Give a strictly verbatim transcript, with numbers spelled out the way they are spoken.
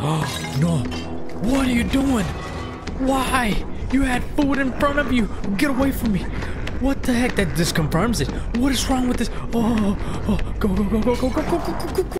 Oh, no. What are you doing? Why? You had food in front of you. Get away from me. What the heck? That this confirms it. What is wrong with this? Oh, oh, go, go, go, go, go, go, go, go, go, go.